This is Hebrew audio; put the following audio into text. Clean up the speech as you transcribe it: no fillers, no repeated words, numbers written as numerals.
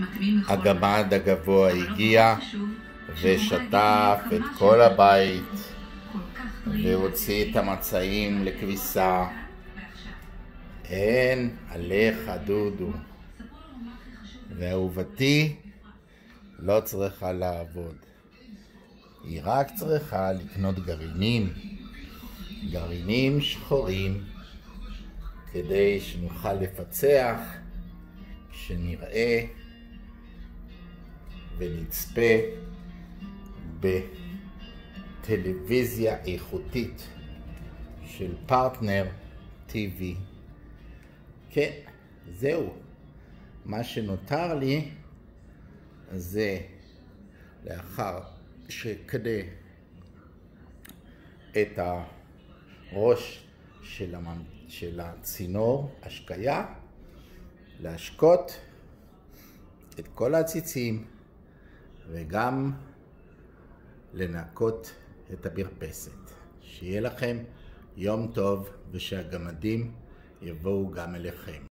הגמד הגבוה הגיע ושטף את כל הבית והוציא את המצעים לכביסה. אין עליך דודו. ואהובתי לא צריכה לעבוד. היא רק צריכה לקנות גרעינים שחורים, כדי שנוכל לפצח, שנראה ונצפה בטלוויזיה איכותית של פרטנר TV. כן, זהו. מה שנותר לי זה לאחר שכדי את הראש של הצינור השקיה, להשקות את כל הציצים וגם לנקות את המרפסת. שיהיה לכם יום טוב ושהגמדים יבואו גם אליכם.